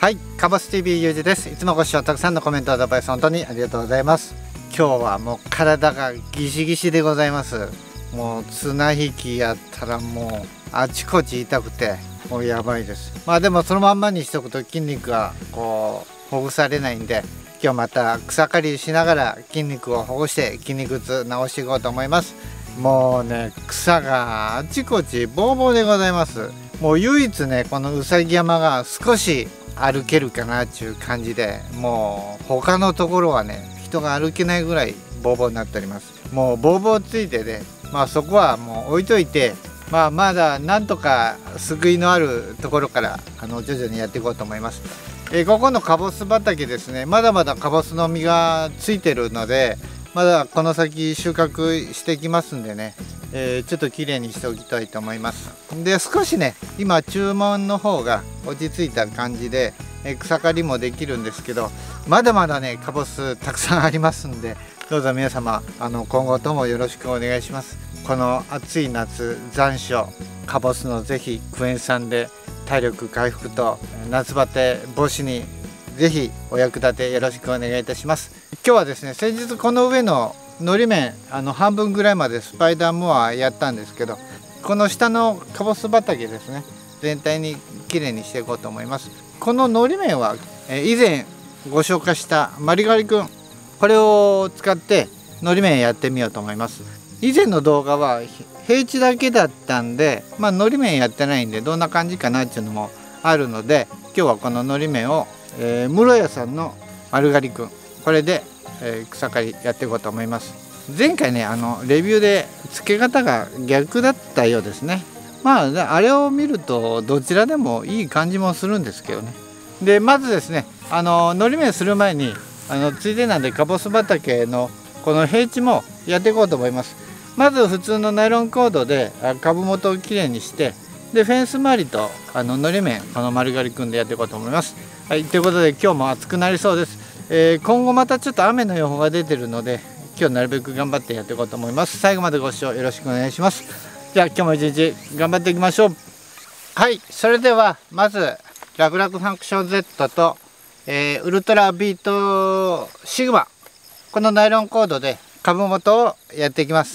はい、カボス TV ゆうじです。いつもご視聴たくさんのコメントアドバイス本当にありがとうございます。今日はもう体がギシギシでございます。もう綱引きやったらもうあちこち痛くてもうやばいです。まあでもそのまんまにしとくと筋肉がこうほぐされないんで、今日また草刈りしながら筋肉をほぐして筋肉痛治していこうと思います。もうね、草があちこちボーボーでございます。もう唯一ね、このうさぎ山が少し歩けるかなっていう感じで、もう他のところはね、人が歩けないぐらいボーボーになっております。もうボーボーついてね、まあそこはもう置いといて、まあまだなんとか救いのあるところから徐々にやっていこうと思います。ここのカボス畑ですね、まだまだカボスの実がついてるので、まだこの先収穫していきますんでね、ちょっときれいにしておきたいと思います。で、少しね、今注文の方が落ち着いた感じで、草刈りもできるんですけど、まだまだねカボスたくさんありますんで、どうぞ皆様今後ともよろしくお願いします。この暑い夏残暑、カボスのぜひクエン酸で体力回復と夏バテ防止にぜひお役立てよろしくお願いいたします。今日はですね、先日この上ののり面半分ぐらいまでスパイダーモアやったんですけど、この下のカボス畑ですね、全体にきれいにしていこうと思います。こののり面は以前ご紹介したマリガリ君、これを使ってのり面やってみようと思います。以前の動画は平地だけだったんで、まあのり面やってないんでどんな感じかなっていうのもあるので、今日はこののり面を室屋さんの丸刈りくん、これで、草刈りやっていこうと思います。前回ねレビューで付け方が逆だったようですね。まああれを見るとどちらでもいい感じもするんですけどね。でまずですね、のり面する前についでなんでカボス畑のこの平地もやっていこうと思います。まず普通のナイロンコードで株元をきれいにして、でフェンス周りとのり面この丸刈り組んでやっていこうと思います。はい、ということで今日も暑くなりそうです。今後またちょっと雨の予報が出てるので、今日なるべく頑張ってやっていこうと思います。最後までご視聴よろしくお願いします。じゃあ今日も一日頑張っていきましょう。はい、それではまずラブラクファンクション Z と、ウルトラビートシグマ、このナイロンコードで株元をやっていきます。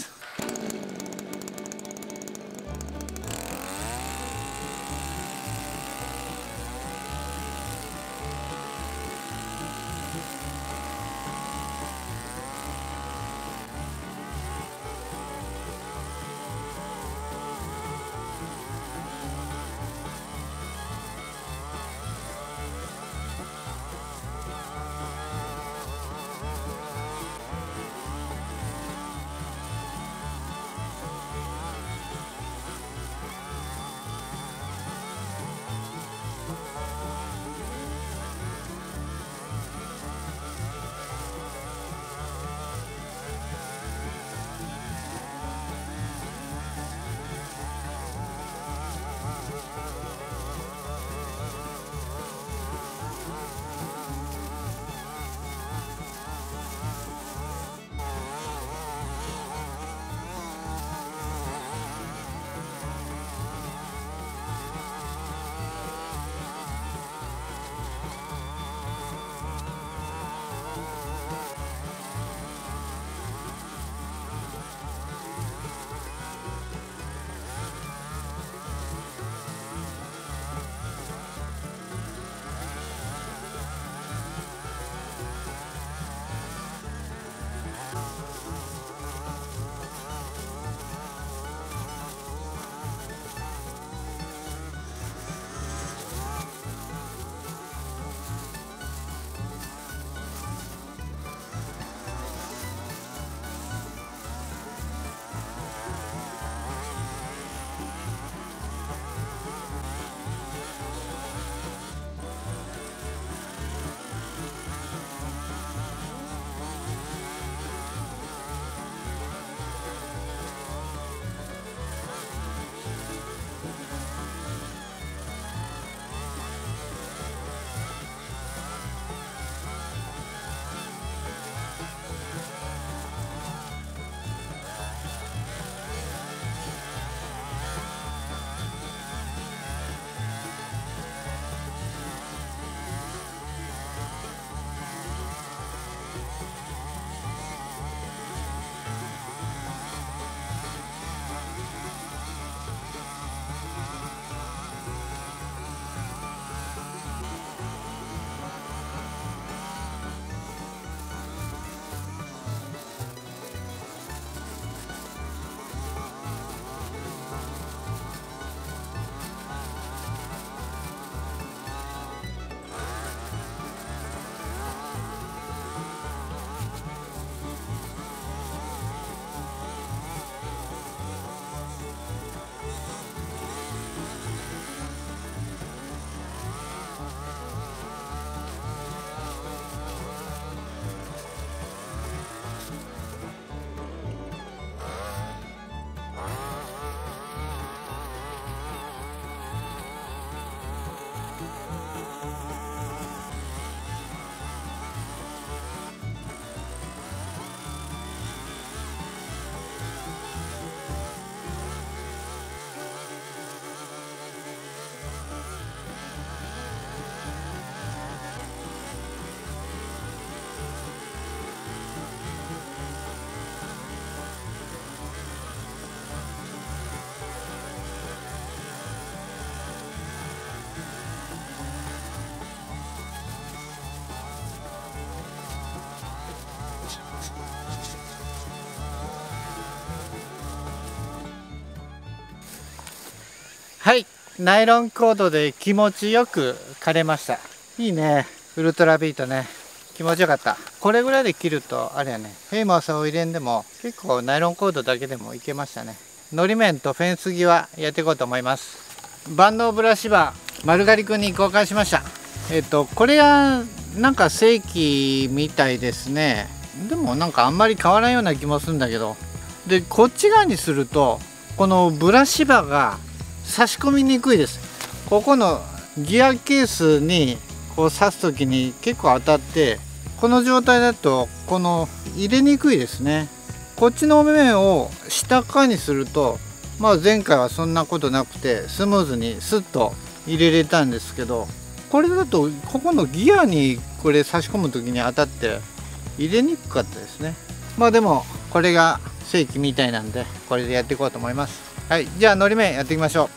はい、ナイロンコードで気持ちよく刈れました。いいね、ウルトラビートね、気持ちよかった。これぐらいで切るとあれやね、フェイマスを入れんでも結構ナイロンコードだけでもいけましたね。のり面とフェンス際やっていこうと思います。万能ブラシバー丸刈りくんに交換しました。これがなんか正規みたいですね。でもなんかあんまり変わらんような気もするんだけど、でこっち側にするとこのブラシバーが差し込みにくいです。ここのギアケースにこう刺す時に結構当たって、この状態だとこの入れにくいですね。こっちの面を下側にすると、まあ前回はそんなことなくてスムーズにスッと入れれたんですけど、これだとここのギアにこれ差し込む時に当たって入れにくかったですね。まあでもこれが正規みたいなんでこれでやっていこうと思います。はい、じゃあのり面やっていきましょう。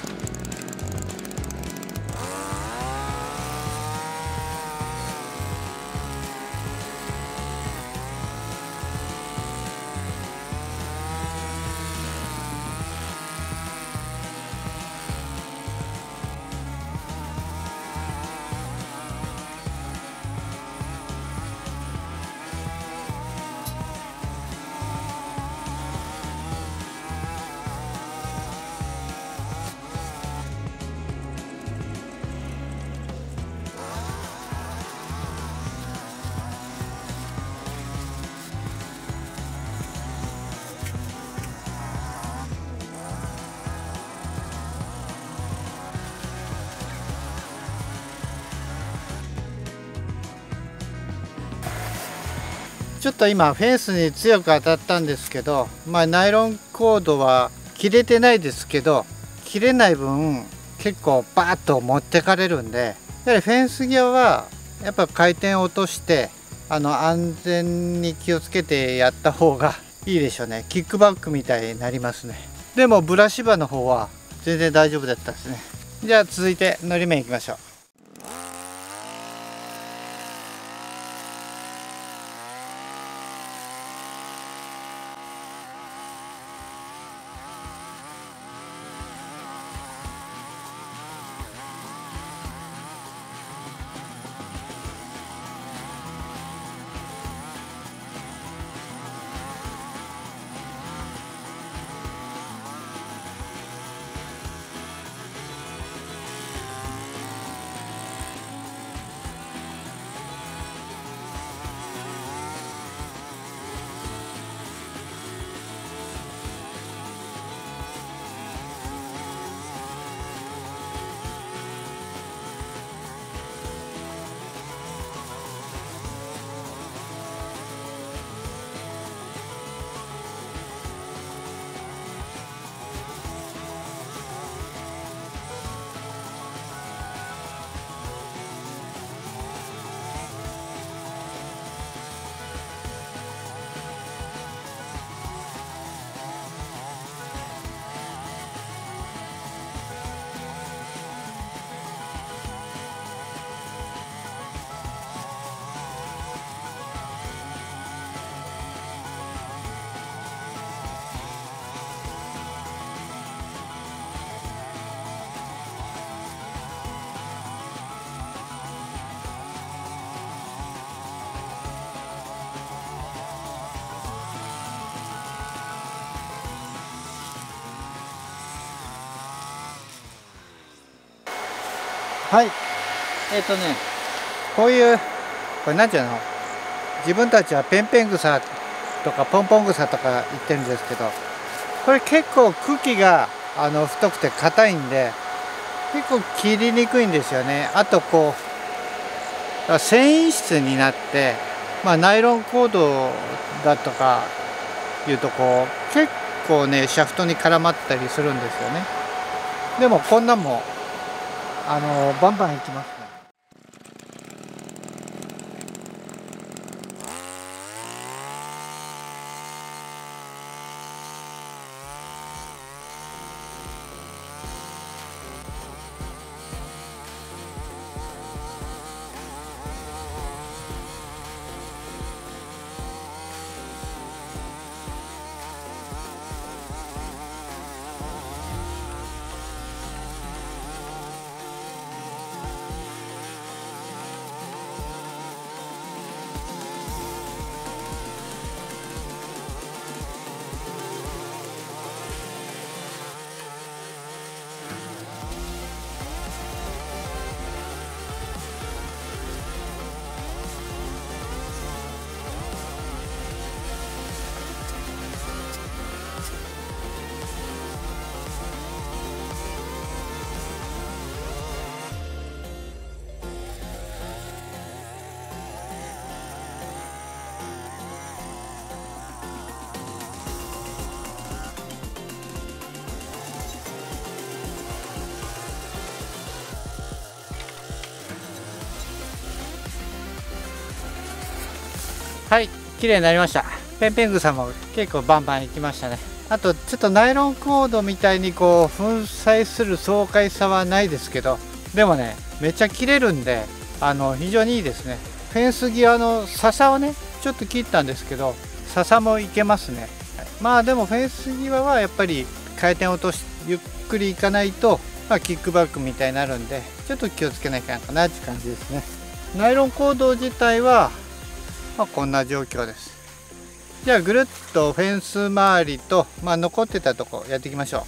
ちょっと今フェンスに強く当たったんですけど、まあナイロンコードは切れてないですけど、切れない分結構バーッと持ってかれるんで、やはりフェンス際はやっぱ回転を落として安全に気をつけてやった方がいいでしょうね。キックバックみたいになりますね。でもブラシバの方は全然大丈夫だったですね。じゃあ続いてのり面いきましょう。はい、こういうこれ何ていうの、自分たちはペンペン草とかポンポン草とか言ってるんですけど、これ結構茎が太くて硬いんで結構切りにくいんですよね。あとこう繊維質になって、まあ、ナイロンコードだとかいうとこう結構ねシャフトに絡まったりするんですよね。でもこんなんもバンバンいきますね。 はい、綺麗になりました。ペンペングサも結構バンバンいきましたね。あとちょっとナイロンコードみたいにこう粉砕する爽快さはないですけど、でもねめっちゃ切れるんで非常にいいですね。フェンス際の笹をねちょっと切ったんですけど、笹もいけますね。まあでもフェンス際はやっぱり回転を落としゆっくりいかないと、キックバックみたいになるんで、ちょっと気をつけなきゃいけないかなって感じですね。ナイロンコード自体は、こんな状況です。じゃあぐるっとフェンス周りと、残ってたとこやっていきましょう。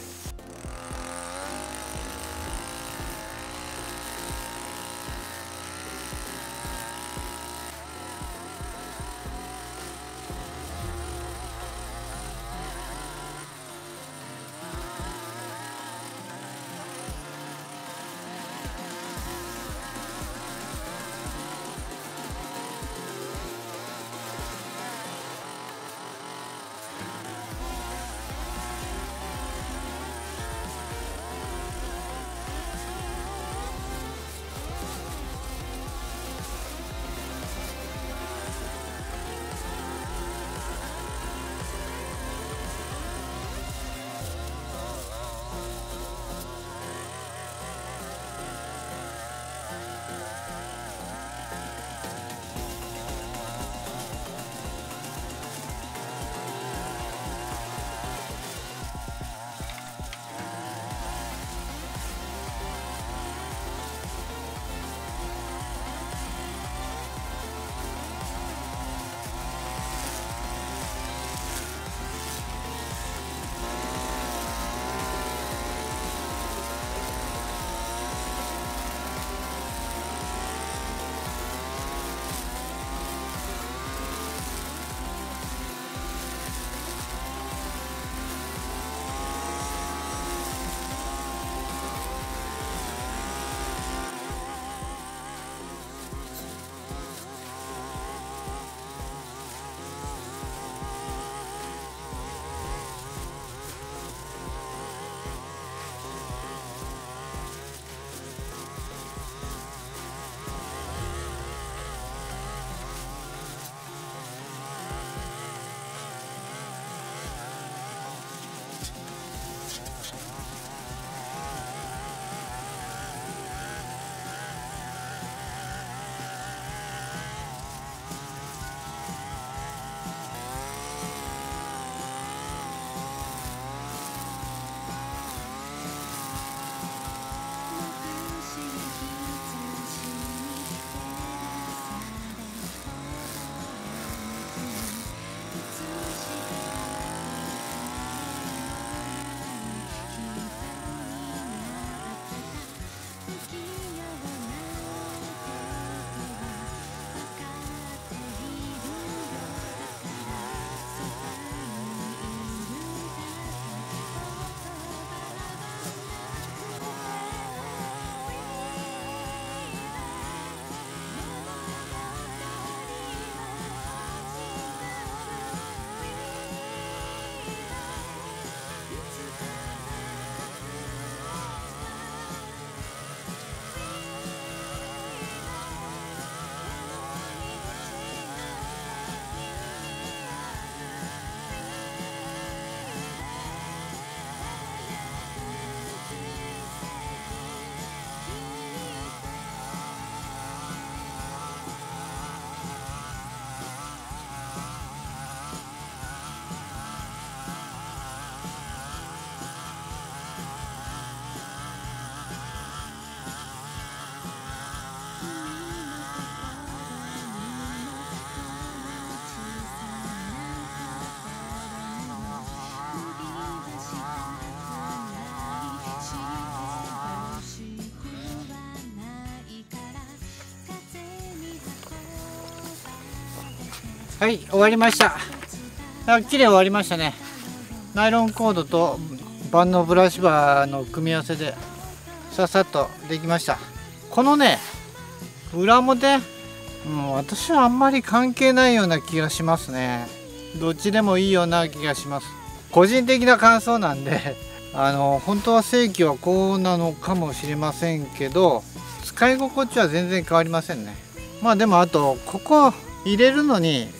はい、終わりました。綺麗終わりましたね。ナイロンコードと万能ブラシバーの組み合わせでささっとできました。このね裏表、私はあんまり関係ないような気がしますね。どっちでもいいような気がします。個人的な感想なんで本当は正規はこうなのかもしれませんけど、使い心地は全然変わりませんね。でもあとここ入れるのに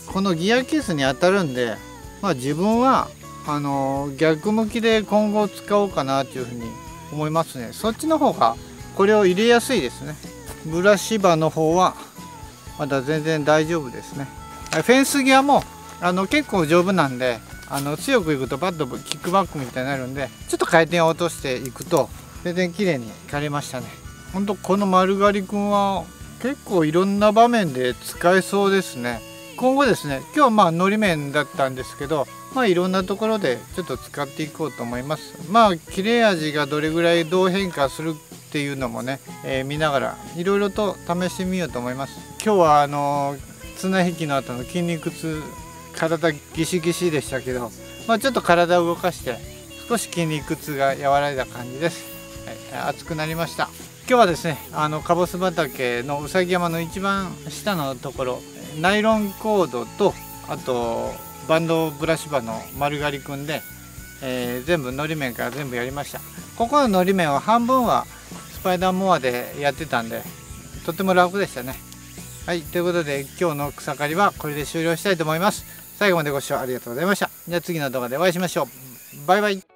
このギアケースに当たるんで、自分は逆向きで今後使おうかなというふうに思いますね。そっちの方がこれを入れやすいですね。ブラシ刃の方はまだ全然大丈夫ですね。フェンスギアも結構丈夫なんで、強くいくとバッとキックバックみたいになるんで、ちょっと回転を落としていくと全然綺麗に刈れましたね。ほんとこの丸刈りくんは結構いろんな場面で使えそうですね。今後ですね、今日はのり面だったんですけど、いろんなところでちょっと使っていこうと思います。切れ味がどれぐらいどう変化するっていうのもね、見ながらいろいろと試してみようと思います。今日は綱引きの後の筋肉痛、体ギシギシでしたけど、ちょっと体を動かして少し筋肉痛が和らいだ感じです。暑くなりました。今日はですね、かぼす畑のうさぎ山の一番下のところ、ナイロンコードとあとバンドブラシ刃の丸刈りくんで、全部のり面から全部やりました。ここののり面は半分はスパイダーモアでやってたんで、とても楽でしたね。はい、ということで今日の草刈りはこれで終了したいと思います。最後までご視聴ありがとうございました。じゃあ次の動画でお会いしましょう。バイバイ。